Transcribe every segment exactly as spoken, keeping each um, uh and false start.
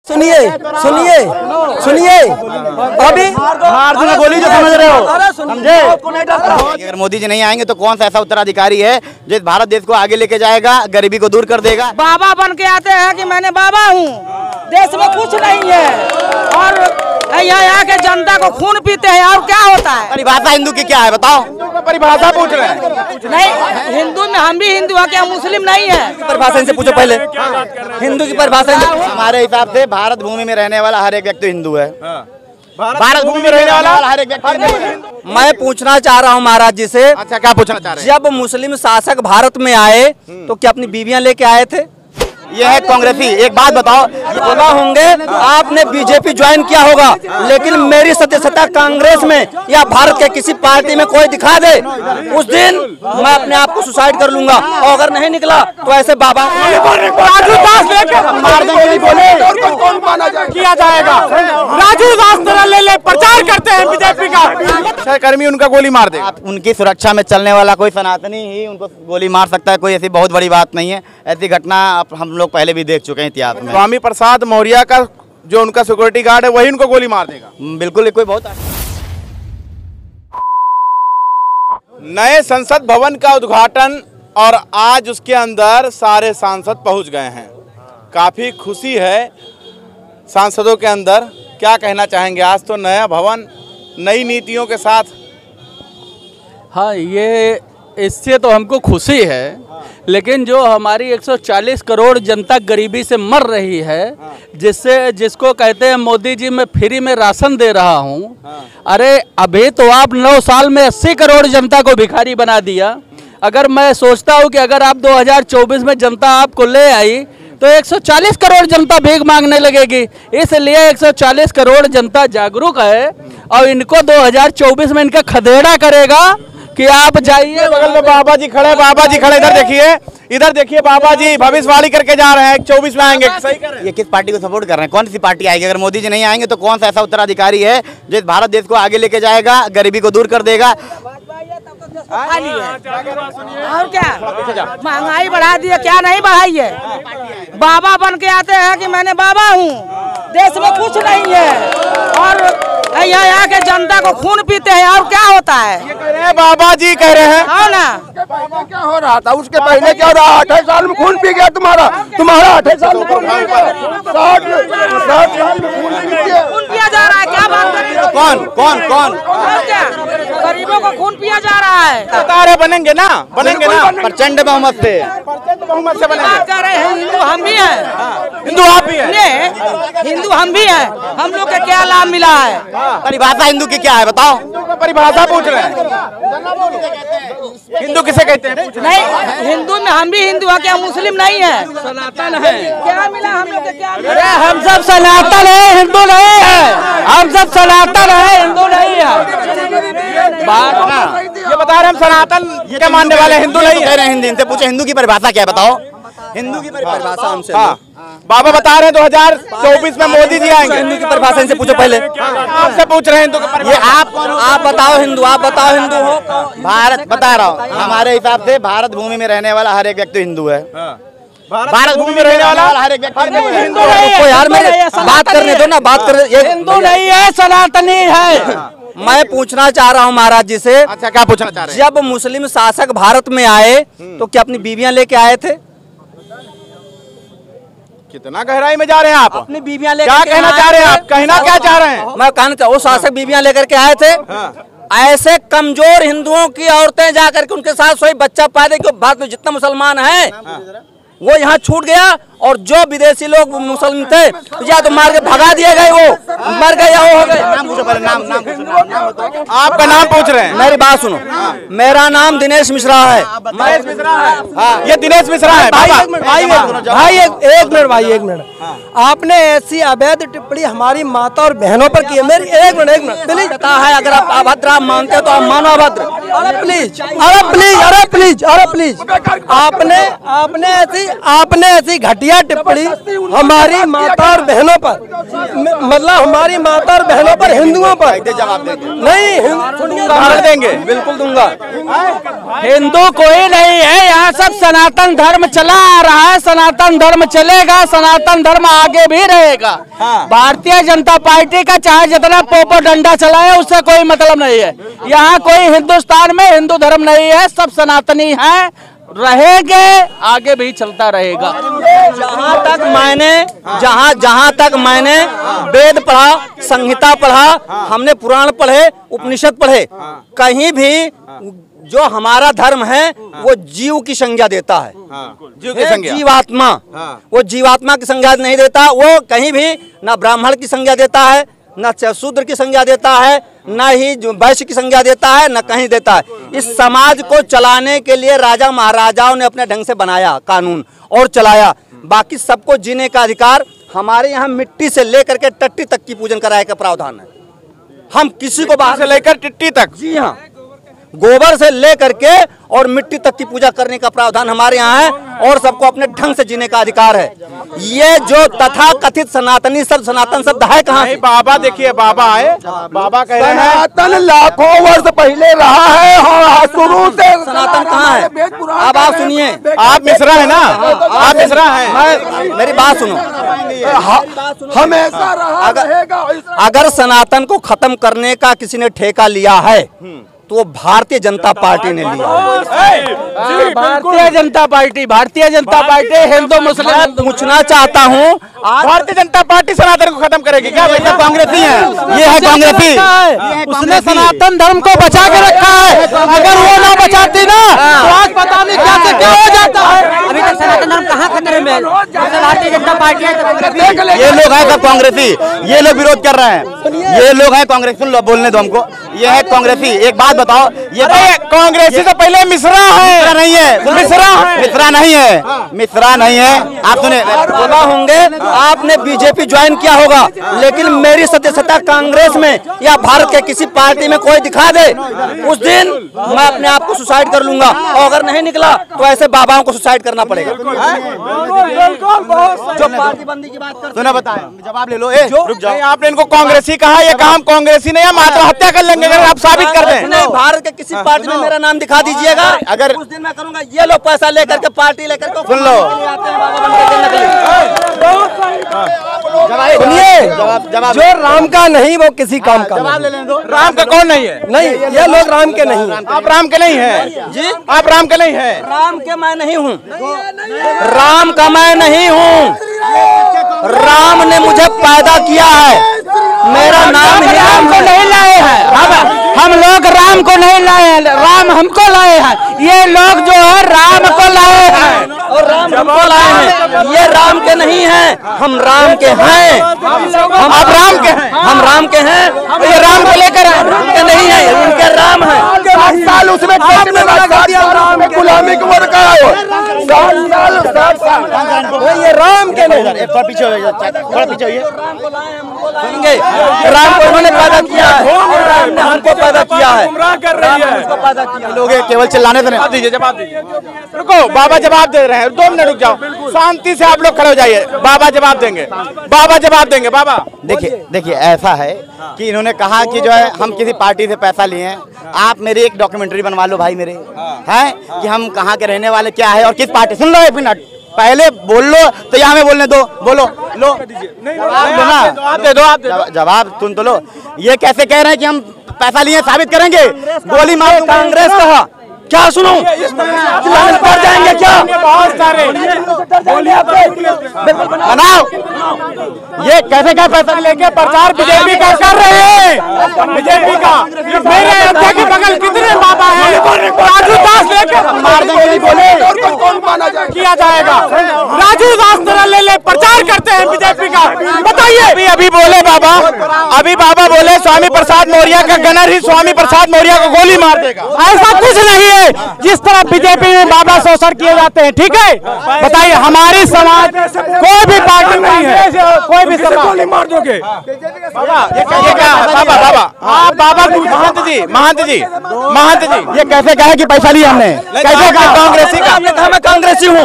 सुनिए सुनिए सुनिए अभी गोली जो समझ रहे हो समझे। अगर मोदी जी नहीं आएंगे तो कौन सा ऐसा उत्तराधिकारी है जो भारत देश को आगे लेके जाएगा, गरीबी को दूर कर देगा। बाबा बन के आते हैं कि मैंने बाबा हूँ, देश में कुछ नहीं है और यहाँ यहाँ के जनता को खून पीते हैं और क्या होता है। परिभाषा हिंदू की क्या है बताओ। परिभाषा पूछ रहे हैं। नहीं, हिंदू में हम भी हिंदू है, क्या मुस्लिम नहीं है। परिभाषा इनसे पूछो पहले, हिंदू की परिभाषा। हमारे हिसाब से भारत भूमि में रहने वाला हर एक व्यक्ति हिंदू है। भारत भूमि में रहने वाला हर एक व्यक्ति। मैं पूछना चाह रहा हूँ महाराज जी से। अच्छा, क्या पूछना चाह रहे हैं? जब मुस्लिम शासक भारत में आए तो क्या अपनी बीवियां लेके आए थे? ये है कांग्रेसी। एक बात बताओ, बोला होंगे आपने बीजेपी ज्वाइन किया होगा, लेकिन मेरी सदस्यता कांग्रेस में या भारत के किसी पार्टी में कोई दिखा दे, उस दिन मैं अपने आप को सुसाइड कर लूंगा। और अगर नहीं निकला तो ऐसे बाबा राजू दास लेकर मार देंगे, बोले किया जाएगा। राजू दास तरह ले ले प्रचार करते हैं बीजेपी का कर्मी, उनका गोली मार दे। उनकी सुरक्षा में चलने वाला कोई सनातनी ही उनको गोली मार सकता है। कोई ऐसी बहुत बड़ी बात नहीं है। ऐसी घटना हम लोग पहले भी देख चुके हैं इतिहास में। स्वामी प्रसाद मौर्य का जो उनका सिक्योरिटी गार्ड है वही उनको गोली मार देगा। बिल्कुल, कोई बहुत नए संसद भवन का उद्घाटन और आज उसके अंदर सारे सांसद पहुंच गए हैं। काफी खुशी है सांसदों के अंदर। क्या कहना चाहेंगे? आज तो नया भवन नई नीतियों के साथ। हाँ, ये इससे तो हमको खुशी है, लेकिन जो हमारी एक सौ चालीस करोड़ जनता गरीबी से मर रही है, जिससे जिसको कहते हैं मोदी जी मैं फ्री में राशन दे रहा हूँ। अरे अभी तो आप नौ साल में अस्सी करोड़ जनता को भिखारी बना दिया। अगर मैं सोचता हूँ कि अगर आप दो हज़ार चौबीस में जनता आपको ले आई तो एक सौ चालीस करोड़ जनता भीख मांगने लगेगी। इसलिए एक सौ चालीस करोड़ जनता जागरूक है और इनको दो हज़ार चौबीस में इनका खदेड़ा करेगा कि आप जाइए। बगल में बाबा जी खड़े, बाबा जी खड़े, इधर देखिए, इधर देखिए, बाबा जी भविष्यवाणी करके जा रहे हैं चौबीस में आएंगे। सही कर रहे हैं। ये किस पार्टी को सपोर्ट कर रहे हैं? कौन सी पार्टी आएगी? अगर मोदी जी नहीं आएंगे तो कौन सा ऐसा उत्तराधिकारी है जो भारत देश को आगे लेके जाएगा, गरीबी को दूर कर देगा। और क्या महंगाई बढ़ा दी है? क्या नहीं बढ़ाई है। बाबा बन के आते हैं कि मैंने बाबा हूँ, देश में कुछ नहीं है और यहाँ यहाँ के जनता को खून पीते हैं और क्या होता है। ये कह रहे हैं, बाबा जी कह रहे हैं। हाँ ना, क्या हो रहा था उसके पहले? क्या हो रहा? अठाईस साल में खून पी गया तुम्हारा तुम्हारा अठाईस साल में खून पी गया। साठ साठ साल में खून पी गया। खून पिया जा रहा है। क्या बात कर रहे हो? कौन कौन कौन और क्या गरीबों को खून पिया जा रहा है। बता रहे बनेंगे ना, बनेंगे ना प्रचंड बहुमत से। प्रचंड बहुमत से बनेंगे। बात कर रहे हैं, हिंदू हम भी हैं। हिंदू आप भी हैं। हिंदू हम भी हैं। हम लोग के क्या लाभ मिला है? परिभाषा हिंदू की क्या है बताओ। परिभाषा पूछ रहे हैं। हिंदू किसे कहते हैं? नहीं, हिंदू में हम भी हिंदू है, क्या मुस्लिम नहीं है। सनातन है। क्या मिला हम लोग के? क्या मिला? अरे हम सब सनातन है, हिंदू नहीं है। हम सब सनातन है, हिंदू नहीं है। बात ना ये बता रहे हम सनातन के मानने वाले हिंदू नहीं कह रहे हैं। हिंदी इनसे पूछे हिंदू की परिभाषा क्या है बताओ। हिंदू की परिभाषा हमसे। हाँ, बाबा बता रहे हैं दो हज़ार चौबीस में मोदी जी आएंगे। हिंदू की परिभाषा इनसे पूछो पहले। आपसे पूछ रहे हैं हिंदू की। ये आप आप बताओ हिंदू, आप बताओ हिंदू हो। भारत बता रहा हूँ, हमारे हिसाब से भारत भूमि में रहने वाला हर एक व्यक्ति हिंदू है। भारत भूमि में रहने वाला हर एक व्यक्ति हिंदू है। यार मेरे बात करने दो ना, बात कर। हिंदू नहीं है, सनातनी है। मैं पूछना चाह रहा हूँ महाराज जी से। अच्छा, क्या पूछना चाह रहे हैं? जब मुस्लिम शासक भारत में आए तो क्या अपनी बीवियां लेके आए थे? कितना गहराई में जा रहे हैं आप? अपनी बीवियां लेकर क्या के कहना आए चाह रहे हैं थे? आप? कहना क्या चाह रहे हैं? मैं कहना चाह वो शासक बीवियां लेकर के आए थे। ऐसे कमजोर हिंदुओं की औरतें जाकर के उनके साथ सोई बच्चा पैदा किया। भारत में जितना मुसलमान है वो यहाँ छूट गया और जो विदेशी लोग मुसलमान थे तो या तो मार के भगा दिए गए, वो मर गए या वो हो गए। नाम पूछो पहले, नाम नाम पूछो। आपका नाम पूछ रहे हैं? मेरी बात सुनो, मेरा नाम दिनेश मिश्रा है। दिनेश मिश्रा है। हाँ, ये दिनेश मिश्रा है। भाई बाबा एक मिनट भाई भाई एक एक मिनट भाई एक मिनट आपने ऐसी अवैध टिप्पणी हमारी माता और बहनों पर की है। मेरी एक मिनट एक मिनट प्लीज। पता है अगर आप अभद्र आप मानते हो तो आप मानो अभद्र। अरे प्लीज अरे प्लीज अरे प्लीज अरे प्लीज आपने आपने ऐसी आपने ऐसी घटिया टिप्पणी हमारी माता और बहनों पर, मतलब हमारी माता और बहनों पर, हिंदुओं पर जवाब देंगे। नहीं देंगे, बिल्कुल दूंगा। हिंदू कोई नहीं है यहाँ, सब सनातन धर्म चला आ रहा है, सनातन धर्म चलेगा, सनातन धर्म आगे भी रहेगा। भारतीय जनता पार्टी का चाहे जितना पोपो डंडा चलाए उससे कोई मतलब नहीं है। यहाँ कोई हिंदुस्तान में हिंदू धर्म नहीं है, सब सनातनी है, रहेंगे, आगे भी चलता रहेगा। जहाँ तक मैंने जहाँ जहाँ तक मैंने वेद पढ़ा, संहिता पढ़ा, हमने पुराण पढ़े, उपनिषद पढ़े, कहीं भी जो हमारा धर्म है वो जीव की संज्ञा देता है। जीव की संज्ञा, जीवात्मा, वो जीवात्मा की संज्ञा नहीं देता। वो कहीं भी ना ब्राह्मण की संज्ञा देता है, न शूद्र की संज्ञा देता है, न ही वैश्य की संज्ञा देता है, न कहीं देता है। इस समाज को चलाने के लिए राजा महाराजाओं ने अपने ढंग से बनाया कानून और चलाया। बाकी सबको जीने का अधिकार। हमारे यहाँ मिट्टी से लेकर के टट्टी तक की पूजन कराए का प्रावधान है। हम किसी को बाहर से लेकर टिट्टी तक, जी हाँ, गोबर से लेकर के और मिट्टी तक की पूजा करने का प्रावधान हमारे यहाँ है, और सबको अपने ढंग से जीने का अधिकार है। ये जो तथा कथित सनातनी शब्द, सनातन शब्द है कहाँ से? बाबा देखिए, बाबा आए, बाबा कह रहे हैं सनातन लाखों वर्ष पहले रहा है, हाँ, शुरू से सनातन कहाँ है? अब आप सुनिए, आप मिश्रा है ना, आप मिश्रा हैं, मैं मेरी बात सुनो। हमेशा रहा रहेगा। अगर सनातन को खत्म करने का किसी ने ठेका लिया है तो भारतीय जनता पार्टी ने लिया। भारतीय जनता पार्टी भारतीय जनता पार्टी हिंदू मुस्लिम पूछना चाहता हूँ, भारतीय जनता पार्टी सनातन को खत्म करेगी क्या? वैसे कांग्रेसी है, ये है कांग्रेसी, उसने सनातन धर्म को बचा के रखा है। अगर वो ना बचाती ना तो आज पता नहीं क्या से क्या हो जाता है। अभी तक सनातन धर्म कहाँ खतरे में? भारतीय जनता पार्टी है तो ये लोग हैं सब कांग्रेसी, ये लोग विरोध कर रहे हैं, ये लोग हैं कांग्रेस। सुन लो, बोलने दो हमको, ये है कांग्रेसी। एक बात बताओ, ये कांग्रेसी से पहले मिश्रा है, नहीं है, मिश्रा है, मिश्रा नहीं है, मिश्रा नहीं है। आप सुने बोला होंगे आपने बीजेपी ज्वाइन किया होगा, लेकिन मेरी सदस्यता कांग्रेस में या भारत के किसी पार्टी में कोई दिखा दे, उस दिन मैं अपने आप को सुसाइड कर लूंगा। और अगर नहीं निकला तो ऐसे बाबाओं को सुसाइड करना पड़ेगा। जो पार्टी बंदी की बात कर, सुना, बताएं, जवाब ले लो। ए, रुक जाओ। आपने इनको कांग्रेसी कहा, ये कहा हम कांग्रेसी नहीं, हम आत्महत्या कर लेंगे अगर आप साबित कर दें। नहीं, भारत के किसी पार्टी में मेरा नाम दिखा दीजिएगा, अगर उस दिन मैं करूंगा। ये लोग पैसा लेकर के पार्टी लेकर के सुन लो, सुनिए, जवाब जवाब जो राम का नहीं वो किसी काम का जवाब ले लेने दो। राम का कौन नहीं है? नहीं, ये लोग राम के नहीं है। आप राम के नहीं है जी, आप राम के नहीं है। राम के मैं नहीं हूँ, राम का मैं नहीं हूँ। राम ने मुझे पैदा किया है, मेरा नाम ही राम को नहीं लाए हैं। हम लोग राम को नहीं लाए हैं, राम हमको लाए हैं। ये लोग जो है राम को लाए हैं और राम हमको लाए हैं। ये राम के नहीं हैं, हम राम के हैं। हम आप राम के हैं, हम राम के हैं। ये राम को लेकर राम के नहीं है, उनके राम है। सात साल उसमें गुलामी को रखा है, सात साल सात साल वो ये राम के नहीं। थोड़ा पीछे हो जाइए, थोड़ा पीछे होइए। सुनेंगे, राम को उन्होंने पैदा किया है, राम ने हमको पैदा किया है। राम ने हमको पैदा किया है। लोग ये केवल चिल्लाने से नहीं। दीजिए, जवाब दीजिए। रुको, बाबा जवाब दे रहे हैं, दो मिनट रुक जाओ, शांति से आप लोग खड़े हो जाइए। बाबा जवाब देंगे, बाबा जवाब देंगे। बाबा देखिए देखिए ऐसा है कि इन्होंने कहा कि जो है हम किसी पार्टी से पैसा लिए हैं। आप मेरी एक डॉक्यूमेंट्री बनवा लो भाई मेरे, हैं कि हम कहाँ के रहने वाले, क्या है और किस पार्टी। सुन लो एक मिनट, पहले बोल लो तो यहाँ हमें बोलने दो। बोलो, लो जवाब दो ना, आप दे दो, आप दे दो। जवाब- जवाब सुन तो लो। ये कैसे कह रहे हैं कि हम पैसा लिए, साबित करेंगे। गोली मारो, कांग्रेस कहा क्या सुनो, पड़ जाएंगे क्या? बहुत सारे बनाओ। ये कैसे क्या पैसा लेके प्रचार बीजेपी का कर रहे हैं, बीजेपी का। मेरे अयोध्या के बगल कितने बाबा हैं? राजू दास लेकर मार देंगे, बोले किया जाएगा। राजू दास तरह ले ले प्रचार करते हैं बीजेपी का। बताइए, अभी अभी बोले बाबा बाबा, अभी बाबा बोले स्वामी प्रसाद मौर्य का गनर ही स्वामी प्रसाद मौर्य को गोली मार देगा। ऐसा कुछ नहीं है, जिस तरह बीजेपी में बाबा शोषण किए जाते हैं। ठीक है, बताइए हमारी समाज कोई भी पार्टी नहीं है, कोई भी गोली मार दोगे बाबा? ये क्या बाबा बाबा हाँ बाबा महंत जी महंत जी महंत जी ये कैसे कहा कि पैसा लिया हमने? कैसे कहा? कांग्रेसी का मैं कांग्रेसी हूँ।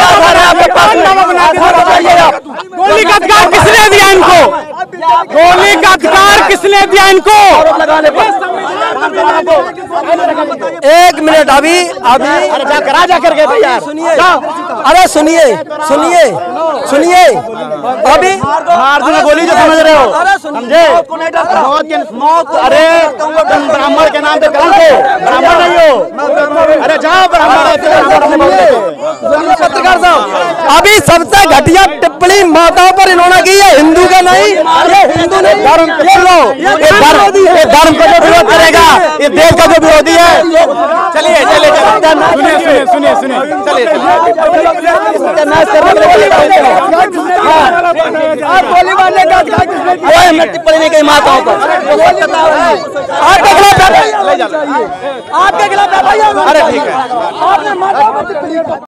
गोली का अधिकार किसने दिया इनको? गोली का अधिकार किसने दिया इनको? एक मिनट, अभी अभी करा जा करके भैया सुनिए, अरे सुनिए सुनिए सुनिए अभी गोली जो समझ रहे हो, समझे? अरे तुम ब्राह्मण के नाम पे कलंक हो, ब्राह्मण नहीं हो। अरे जाओ ब्राह्मण। पत्रकार साहब, अभी सबसे घटिया टिप्पणी माताओं पर इन्होंने की है, हिंदू का नहीं, ये हिंदू नहीं, धर्म ये धर्म ये धर्म का जो विरोध करेगा, ये देश का जो विरोधी है। चलिए चलिए सुनिए सुनिए सुनिए चलिए गोली मारने का टिप्पणी नहीं की माताओं पर। आपके खिलाफ आपके खिलाफ अरे ठीक है।